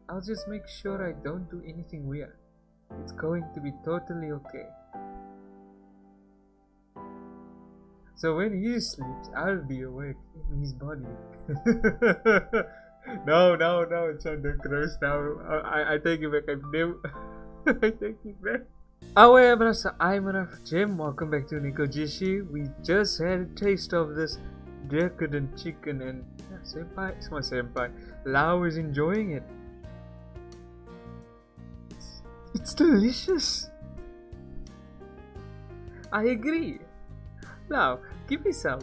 I'll just make sure I don't do anything weird. It's going to be totally okay. So when he sleeps, I'll be awake in his body. No, it's on the gross now. I take it back. I've never. I take it back. However, I'm Jim. Welcome back to Nekojishi. We just had a taste of this decadent chicken, and yeah, Senpai, it's my Senpai. Lau is enjoying it. It's delicious. I agree. Now, give me some.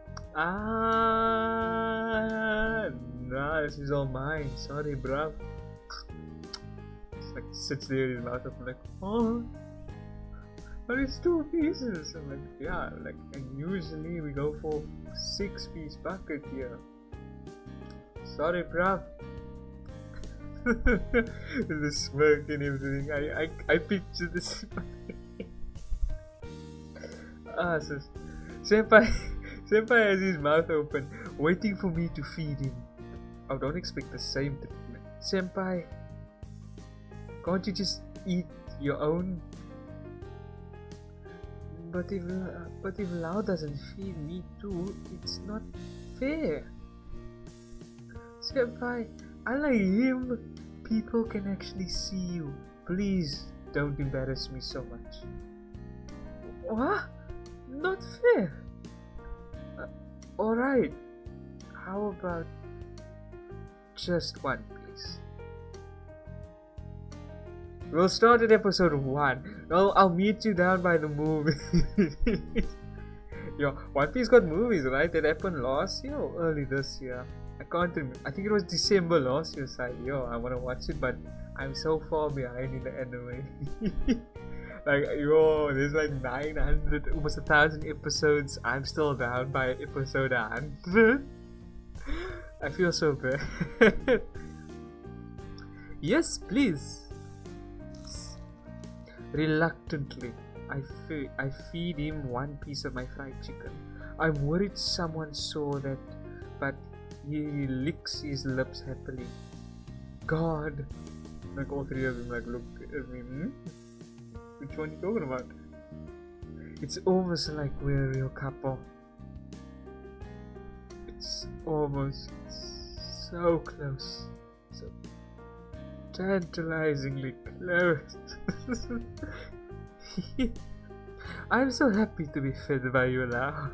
Nah, this is all mine. Sorry, bruv. It's like sits there in his mouth. I'm like, oh, but it's 2 pieces. I'm like, yeah, like, and usually we go for 6-piece bucket here. Sorry, bruv. The smirk and everything. I picture this. So Senpai has his mouth open, waiting for me to feed him. I don't expect the same treatment. Senpai, can't you just eat your own? But if Lau doesn't feed me too, it's not fair. Senpai, unlike him, people can actually see you. Please don't embarrass me so much. What? Not fair. Alright. How about just one, please? We'll start at episode 1. Well, I'll meet you down by the movie. Yo, One Piece got movies, right? That happened last year or early this year? I can't remember. I think it was December last year. So yo, I want to watch it, but I'm so far behind in the anime. Like, yo, there's like 900, almost 1,000 episodes. I'm still down by episode 100. I feel so bad. Yes, please. Reluctantly, I feed him 1 piece of my fried chicken. I'm worried someone saw that, but he licks his lips happily. God. Like all 3 of them like look at me. Which one you talking about? It's almost like we're a real couple. It's almost so close. So tantalizingly close. I'm so happy to be fed by you now.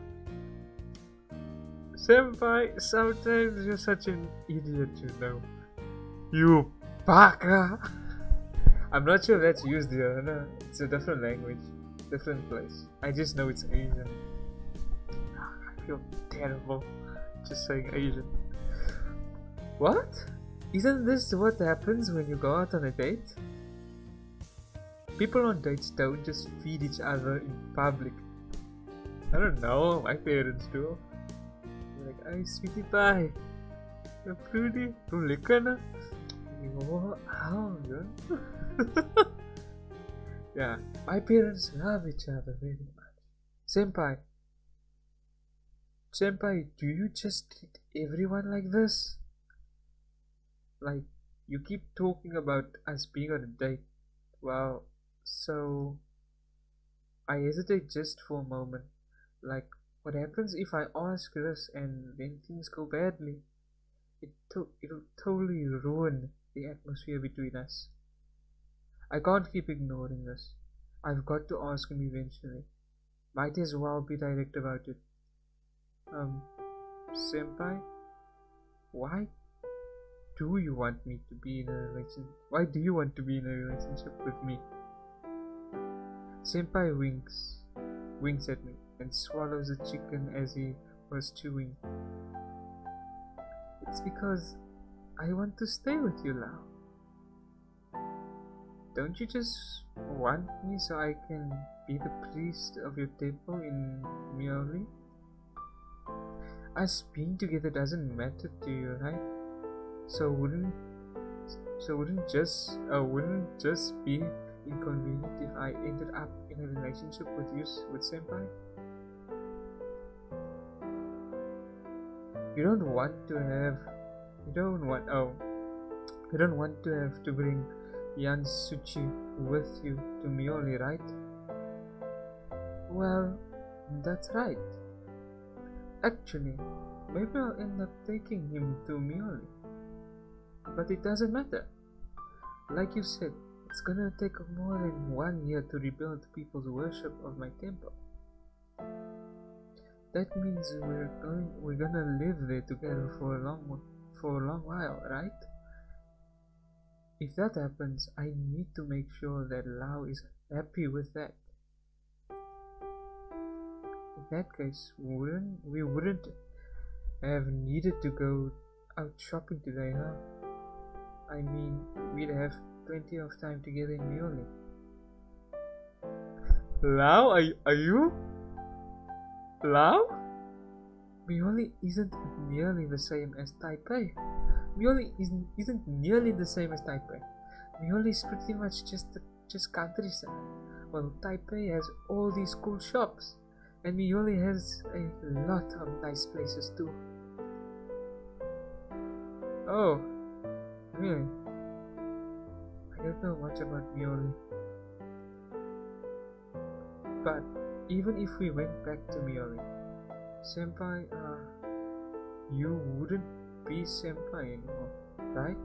Senpai, sometimes you're such an idiot, you know. You baka! I'm not sure if that's used here, no. It's a different language, different place. I just know it's Asian. I feel terrible just saying Asian. What? Isn't this what happens when you go out on a date? People on dates don't just feed each other in public. I don't know, my parents do. They're like, hey sweetie pie, you're pretty, you lekker na? Oh, yeah. Yeah, my parents love each other very much. Senpai, do you just treat everyone like this? Like, you keep talking about us being on a date. Wow, so I hesitate just for a moment. Like, what happens if I ask this and then things go badly? It'll totally ruin the atmosphere between us. I can't keep ignoring this. I've got to ask him eventually. Might as well be direct about it. Senpai, why do you want me to be in a relationship? Why do you want to be in a relationship with me? Senpai winks at me and swallows the chicken as he was chewing. It's because I want to stay with you, Lau. Don't you just want me so I can be the priest of your temple in Mioli? Us being together doesn't matter to you, right? So wouldn't just be inconvenient if I ended up in a relationship with you, with Senpai? You don't want You don't want to have to bring Yansuchi with you to Mioli, right? Well, that's right. Actually, maybe I'll end up taking him to Mioli. But it doesn't matter. Like you said, it's gonna take more than 1 year to rebuild people's worship of my temple. That means we're gonna live there together for a long while, right? If that happens, I need to make sure that Lao is happy with that. In that case, we wouldn't have needed to go out shopping today, huh? I mean, we'd have plenty of time together in Mioli. Lao, are you? Lao? Mioli isn't nearly the same as Taipei. Mioli isn't nearly the same as Taipei. Mioli is pretty much just countryside, while Taipei has all these cool shops, and Mioli has a lot of nice places too. Oh, really? I don't know much about Mioli. But even if we went back to Mioli, Senpai, you wouldn't be Senpai anymore, right?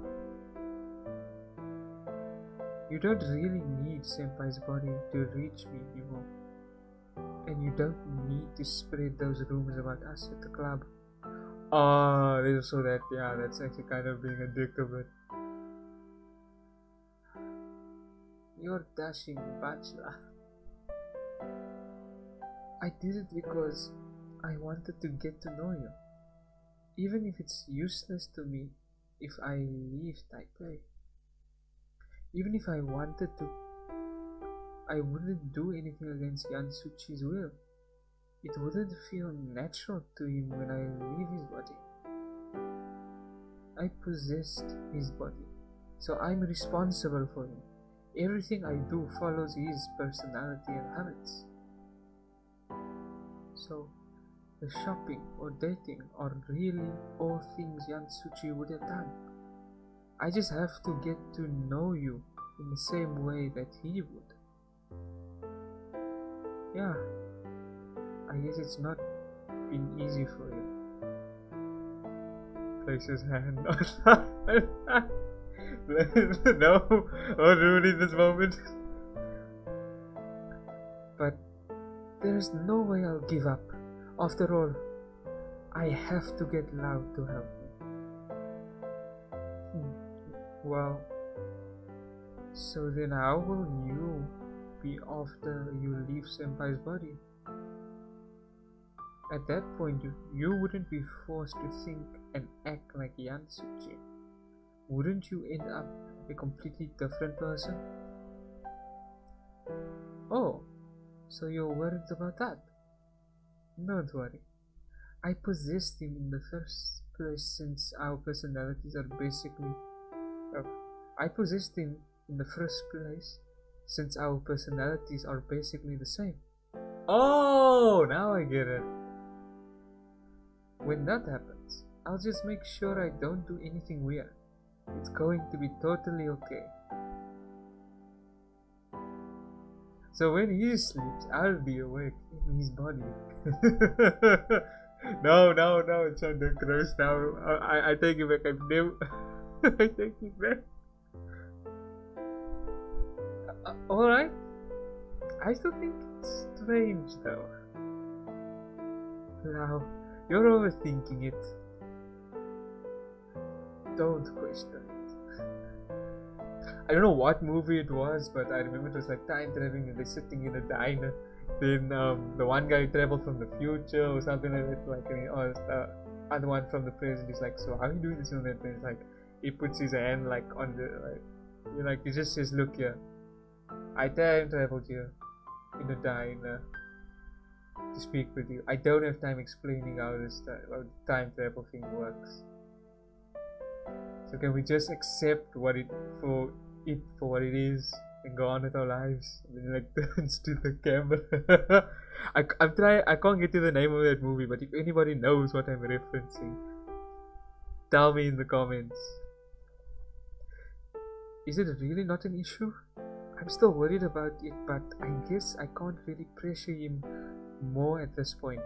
You don't really need Senpai's body to reach me anymore. And you don't need to spread those rumors about us at the club. Oh, there's also that, yeah, that's actually kind of being a dick of it. You're dashing bachelor. I did it because I wanted to get to know you. Even if it's useless to me if I leave Taipei. Even if I wanted to, I wouldn't do anything against Yansuchi's will. It wouldn't feel natural to him when I leave his body. I possessed his body, so I'm responsible for him. Everything I do follows his personality and habits. So, the shopping or dating are really all things Yansuchi would have done. I just have to get to know you in the same way that he would. Yeah, I guess it's not been easy for you. Place his hand on no, I'm ruining this moment. But there is no way I'll give up. After all, I have to get Lao to help me. Well, so then how will you be after you leave Senpai's body? At that point, you wouldn't be forced to think and act like Yansuchi. Wouldn't you end up a completely different person? Oh, so you're worried about that? Don't worry. I possessed him in the first place since our personalities are basically... I possessed him in the first place since our personalities are basically the same. Oh, now I get it. When that happens, I'll just make sure I don't do anything weird. It's going to be totally okay. So when he sleeps, I'll be awake in his body. No, it's on the gross now. I take it back. I've never... I take it back. Alright. I still think it's strange though. Now, you're overthinking it. Don't question it. I don't know what movie it was, but I remember it was like time traveling and they're sitting in a diner. Then the one guy traveled from the future or something like that, like, or the other one from the present. He's like, so how are you doing this and that? And it's like, he puts his hand like on the, like, he just says, look here, I time traveled here in a diner to speak with you. I don't have time explaining how this how the time travel thing works. So can we just accept what for what it is and go on with our lives? And then he like turns to the camera. I can't get to the name of that movie, but if anybody knows what I'm referencing, tell me in the comments. Is it really not an issue? I'm still worried about it, but I guess I can't really pressure him more at this point.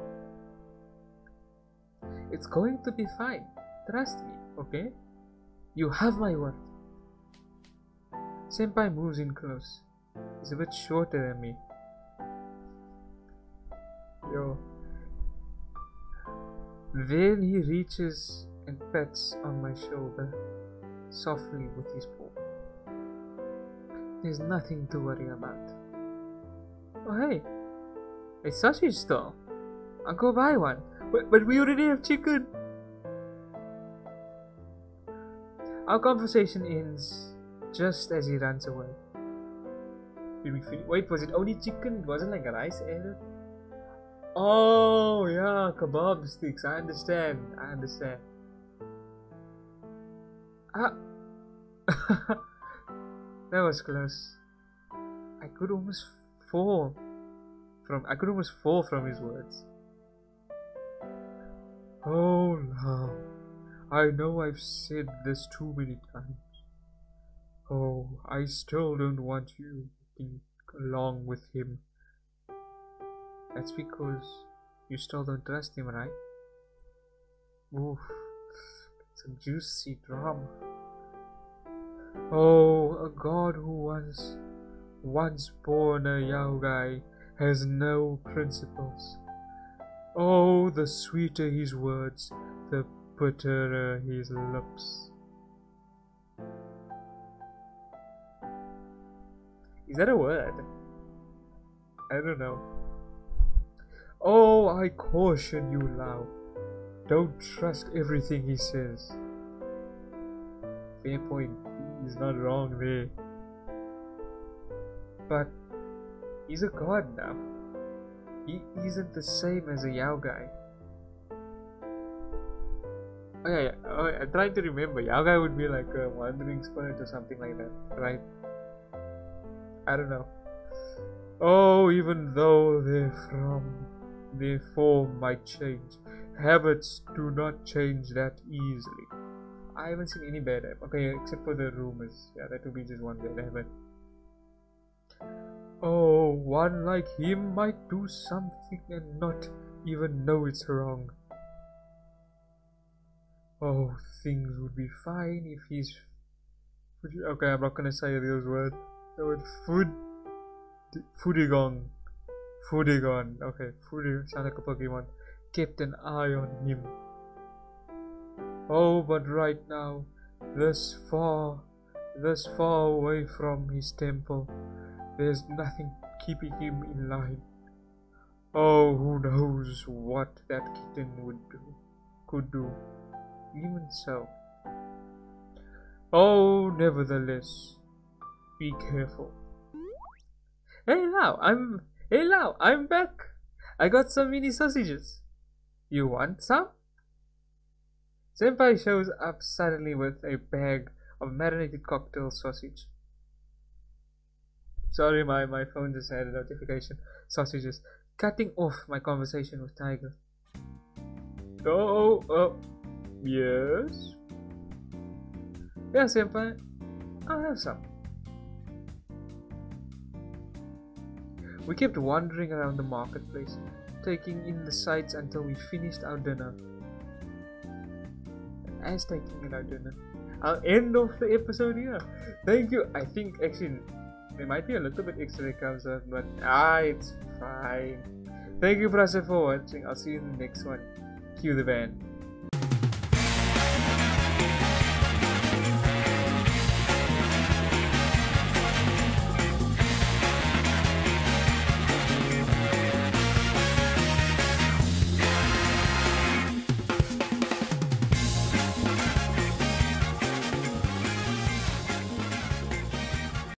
It's going to be fine. Trust me, okay? You have my word. Senpai moves in close. He's a bit shorter than me. Yo. Then he reaches and pats on my shoulder softly with his paw. There's nothing to worry about. Oh hey, a sausage stall. I'll go buy one. But we already have chicken. Our conversation ends just as he runs away. Did we finish? Wait, was it only chicken? It wasn't like rice added? Oh yeah, kebab sticks. I understand. Ah. That was close. I could almost fall from his words. Oh no, I know I've said this too many times. Oh, I still don't want you along with him. That's because you still don't trust him, right? Oof, some juicy drama. Oh, a god who once born a yaogai has no principles. Oh, the sweeter his words, the bitterer his lips. Is that a word? I don't know. Oh, I caution you, Lao. Don't trust everything he says. Fair point. He's not wrong there. But he's a god now. He isn't the same as a yaogai. Oh yeah. Oh, I'm trying to remember. Yaogai would be like a wandering spirit or something like that, right? I don't know. Oh, even though their form might change, habits do not change that easily. I haven't seen any bad habit. Okay, except for the rumors. Yeah, that would be just one bad habit. Oh, one like him might do something and not even know it's wrong. Oh, things would be fine if he's... Okay, I'm not gonna say those words. The word Fudigong. Okay, Fudigong sounds like a Pokemon. Kept an eye on him. Oh, but right now, this far away from his temple, there's nothing keeping him in line. Oh, who knows what that kitten could do. Even so. Oh, nevertheless, be careful. Hey Lau, I'm back. I got some mini sausages. You want some? Senpai shows up suddenly with a bag of marinated cocktail sausage. Sorry, my phone just had a notification. Sausages. Cutting off my conversation with Tiger. Oh, yes? Yeah, Senpai. I'll have some. We kept wandering around the marketplace, taking in the sights until we finished our dinner. And as taking in our dinner, I'll end off the episode here. Thank you. I think actually there might be a little bit extra that comes out, but it's fine. Thank you, Prasad, for watching. I'll see you in the next one. Cue the band.